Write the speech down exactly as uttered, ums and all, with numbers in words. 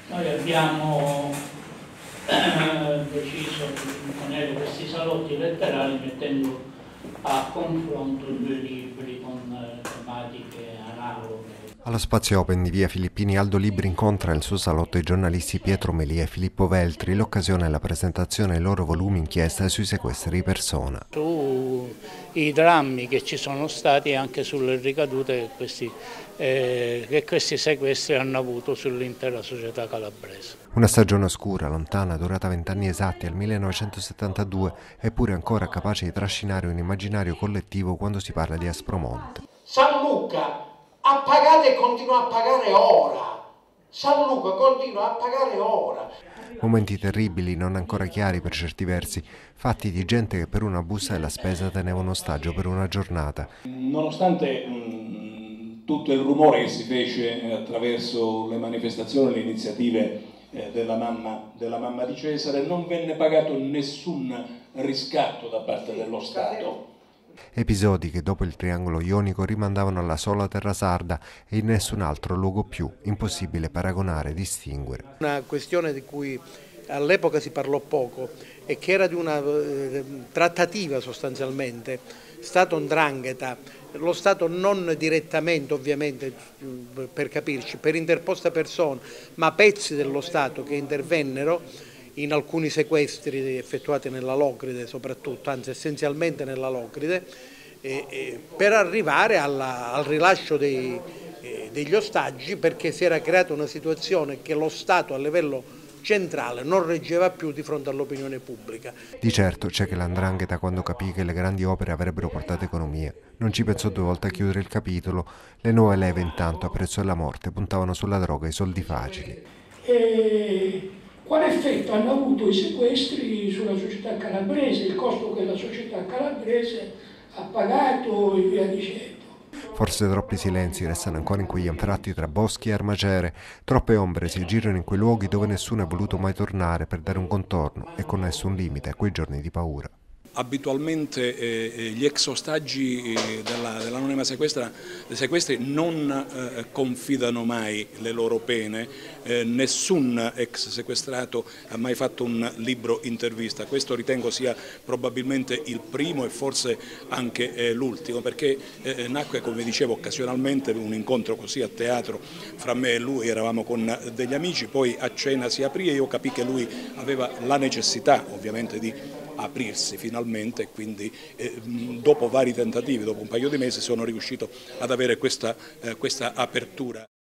Noi abbiamo eh, deciso di imponere questi salotti letterari mettendo a confronto due libri con eh, tematiche analoghe. Allo Spazio Open di via Filippini, Aldo Libri incontra nel suo salotto i giornalisti Pietro Melia e Filippo Veltri. L'occasione è la presentazione dei loro volumi inchiesta sui sequestri di persona. Sui drammi che ci sono stati e anche sulle ricadute che questi, eh, che questi sequestri hanno avuto sull'intera società calabrese. Una stagione oscura, lontana, durata vent'anni esatti, al millenovecentosettantadue, eppure ancora capace di trascinare un immaginario collettivo quando si parla di Aspromonte. San Luca ha pagato e continua a pagare ora. San Luca continua a pagare ora. Momenti terribili, non ancora chiari per certi versi, fatti di gente che per una busta della spesa teneva un ostaggio per una giornata. Nonostante mh, tutto il rumore che si fece eh, attraverso le manifestazioni, le iniziative eh, della, mamma, della mamma di Cesare, non venne pagato nessun riscatto da parte dello Stato. Episodi che dopo il triangolo ionico rimandavano alla sola terra sarda e in nessun altro luogo più, impossibile paragonare e distinguere. Una questione di cui all'epoca si parlò poco e che era di una eh, trattativa sostanzialmente, Stato 'ndrangheta, lo Stato non direttamente ovviamente per capirci, per interposta persona, ma pezzi dello Stato che intervennero in alcuni sequestri effettuati nella Locride soprattutto, anzi essenzialmente nella Locride, eh, eh, per arrivare alla, al rilascio dei, eh, degli ostaggi, perché si era creata una situazione che lo Stato a livello centrale non reggeva più di fronte all'opinione pubblica. Di certo c'è che l'Andrangheta, quando capì che le grandi opere avrebbero portato economia, non ci pensò due volte a chiudere il capitolo. Le nuove leve intanto, a prezzo della morte, puntavano sulla droga e i soldi facili. E quale effetto hanno avuto i sequestri sulla società calabrese, il costo che la società calabrese ha pagato e via dicendo. Forse troppi silenzi restano ancora in quegli anfratti tra boschi e armacere, troppe ombre si girano in quei luoghi dove nessuno è voluto mai tornare per dare un contorno e con nessun limite a quei giorni di paura. Abitualmente eh, gli ex ostaggi eh, della, dell'anonima sequestra, sequestri non eh, confidano mai le loro pene, eh, nessun ex sequestrato ha mai fatto un libro intervista. Questo ritengo sia probabilmente il primo e forse anche eh, l'ultimo, perché eh, nacque, come dicevo, occasionalmente un incontro così a teatro fra me e lui, eravamo con degli amici, poi a cena si aprì e io capii che lui aveva la necessità ovviamente di aprirsi finalmente e quindi eh, dopo vari tentativi, dopo un paio di mesi sono riuscito ad avere questa, eh, questa apertura.